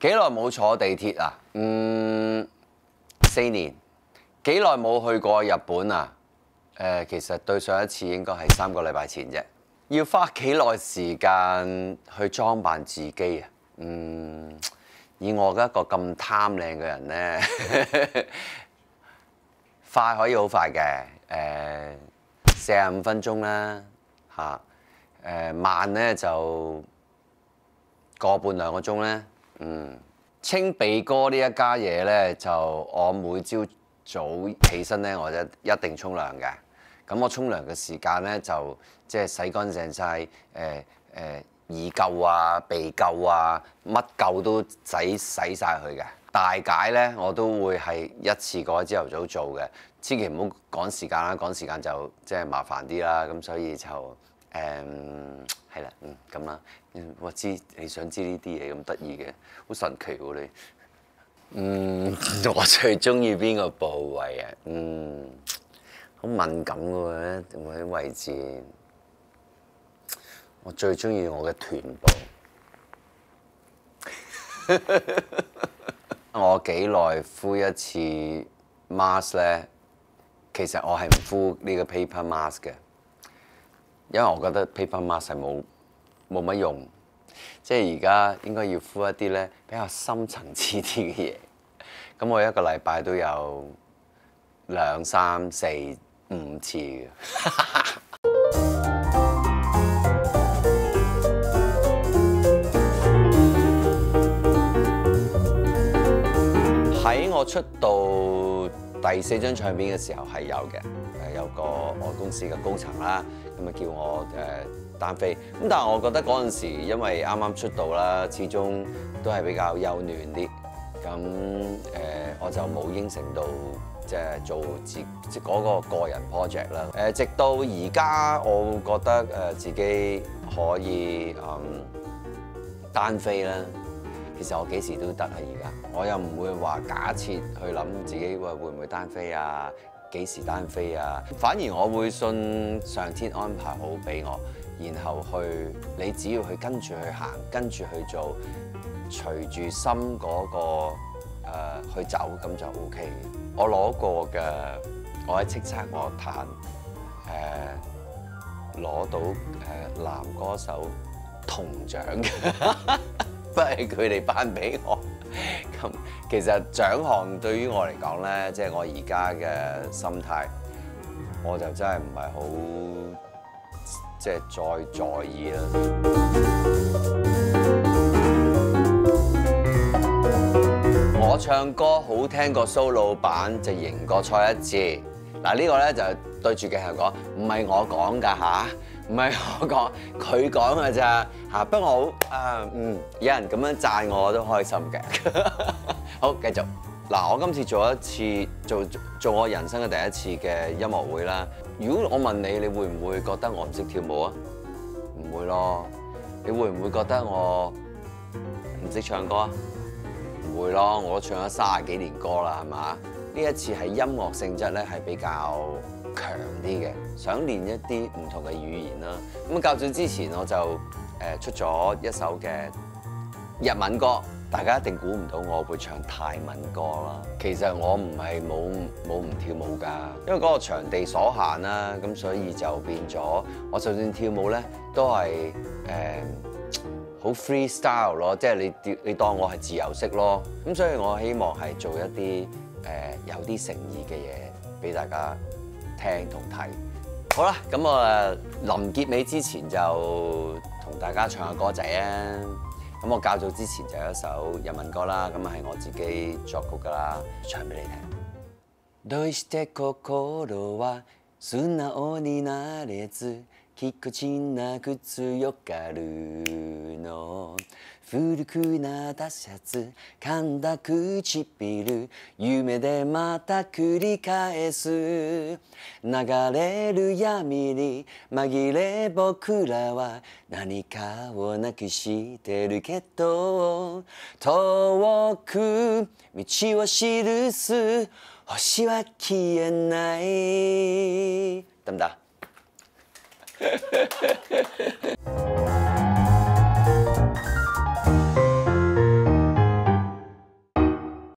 幾耐冇坐地鐵啊？4年。幾耐冇去過日本啊？其實對上一次應該係3個禮拜前啫。要花幾耐時間去裝扮自己啊？以我一個咁貪靚嘅人呢，快可以好快嘅，45分鐘啦嚇。慢呢就個半2個鐘咧。清鼻哥呢一家嘢呢，就我每朝早起身呢，我就一定沖涼嘅。咁我沖涼嘅時間呢，就即係洗乾淨晒耳垢啊、鼻垢啊，乜垢都洗晒佢嘅。大解呢，我都會係一次過朝頭早做嘅，千祈唔好趕時間啦，趕時間就即係麻煩啲啦。咁所以就係啦，咁啦。我知你想知呢啲嘢咁得意嘅，好神奇喎你。我最中意邊個部位啊？好敏感嘅喎，我啲位置。我最中意我嘅臀部。我幾耐敷一次 mask 咧？其實我係唔敷呢個 paper mask 嘅，因為我覺得 paper mask 係冇乜用，即係而家應該要敷一啲咧比較深層次啲嘅嘢。咁我一個禮拜都有2、3、4、5次嘅。喺我出道第4張唱片嘅時候係有嘅，有個我公司嘅高層啦，咁啊叫我單飛。咁但係我覺得嗰陣時因為啱啱出道啦，始終都係比較幼嫩啲，咁我就冇應承到即係做即嗰個人 project 啦。直到而家我覺得自己可以單飛啦。其實我幾時都得啊！而家我又唔會話假設去諗自己會唔會單飛啊，幾時單飛啊？反而我會信上天安排好俾我，然後你只要去跟住去行，跟住去做，隨住心嗰個去走，咁就 OK。我攞過嘅，我喺叱咤樂壇攞到男歌手銅獎嘅。不係佢哋頒俾我，咁其實獎項對於我嚟講咧，即係我而家嘅心態，我就真係唔係好即係再在意啦。我唱歌好聽過蘇老闆，就贏過蔡一智。嗱呢個咧就對住鏡頭講，唔係我講㗎嚇。唔係我講，佢講㗎咋嚇。不過我好有人咁樣讚我都開心嘅。好，繼續嗱，我今次做一次做我人生嘅第一次嘅音樂會啦。如果我問你，你會唔會覺得我唔識跳舞啊？唔會咯。你會唔會覺得我唔識唱歌啊？唔會咯，我都唱咗30幾年歌啦，係嘛？呢一次係音樂性質咧，係比較強啲嘅，想練一啲唔同嘅語言啦。咁較早之前我就出咗一首嘅日文歌，大家一定估唔到我會唱泰文歌啦。其實我唔係冇唔跳舞㗎，因為嗰個場地所限啦，咁所以就變咗我就算跳舞咧，都係好 freestyle 咯，即係你當我係自由式咯。咁所以我希望係做一啲有啲誠意嘅嘢俾大家聽同睇。好啦，咁我臨結尾之前就同大家唱下歌仔啊。咁我較早之前就有一首日文歌啦，咁係我自己作曲噶啦，唱俾你聽。どうして心は素直になれずぎこちなく強がるの古くなったシャツ噛んだ唇夢でまた繰り返す流れる闇に紛れ僕らは何かをなくしてるけど遠く道を記す星は消えない得唔得？